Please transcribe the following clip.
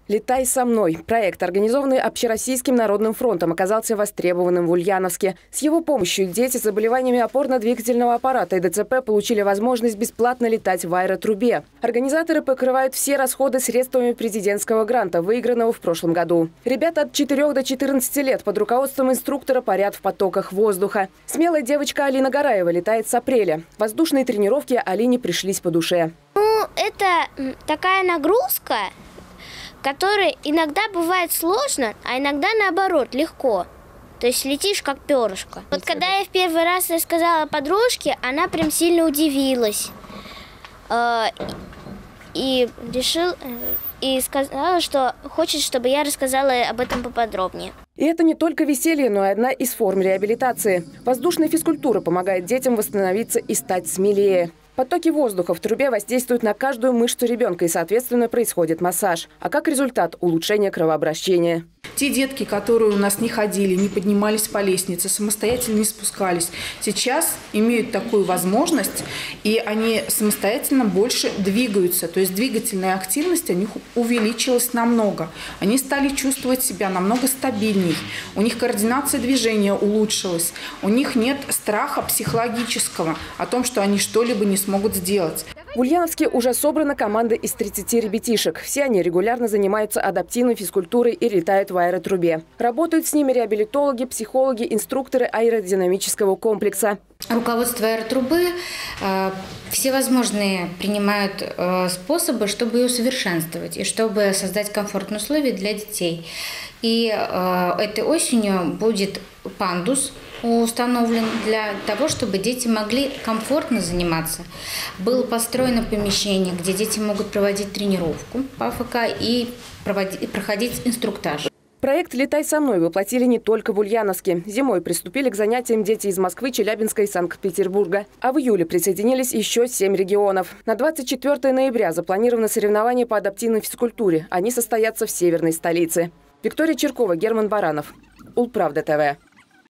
«Летай со мной». Проект, организованный Общероссийским народным фронтом, оказался востребованным в Ульяновске. С его помощью дети с заболеваниями опорно-двигательного аппарата и ДЦП получили возможность бесплатно летать в аэротрубе. Организаторы покрывают все расходы средствами президентского гранта, выигранного в прошлом году. Ребята от 4 до 14 лет под руководством инструктора парят в потоках воздуха. Смелая девочка Алина Гараева летает с апреля. Воздушные тренировки Алине пришлись по душе. Это такая нагрузка, которая иногда бывает сложно, а иногда наоборот легко. То есть летишь как перышко. Вот когда я в первый раз рассказала подружке, она прям сильно удивилась. И сказала, что хочет, чтобы я рассказала об этом поподробнее. И это не только веселье, но и одна из форм реабилитации. Воздушная физкультура помогает детям восстановиться и стать смелее. Потоки воздуха в трубе воздействуют на каждую мышцу ребенка и, соответственно, происходит массаж. А как результат – улучшение кровообращения. Те детки, которые у нас не ходили, не поднимались по лестнице, самостоятельно не спускались, сейчас имеют такую возможность, и они самостоятельно больше двигаются. То есть двигательная активность у них увеличилась намного. Они стали чувствовать себя намного стабильней. У них координация движения улучшилась. У них нет страха психологического о том, что они что-либо не смогут сделать. В Ульяновске уже собрана команда из 30 ребятишек. Все они регулярно занимаются адаптивной физкультурой и летают в аэротрубе. Работают с ними реабилитологи, психологи, инструкторы аэродинамического комплекса. Руководство аэротрубы всевозможные принимают способы, чтобы ее усовершенствовать и чтобы создать комфортные условия для детей. И этой осенью будет пандус установлен для того, чтобы дети могли комфортно заниматься. Было построено помещение, где дети могут проводить тренировку по АФК и проходить инструктаж. Проект «Летай со мной» воплотили не только в Ульяновске. Зимой приступили к занятиям дети из Москвы, Челябинска и Санкт-Петербурга. А в июле присоединились еще 7 регионов. На 24 ноября запланировано соревнование по адаптивной физкультуре. Они состоятся в северной столице. Виктория Черкова, Герман Баранов. Улправда ТВ.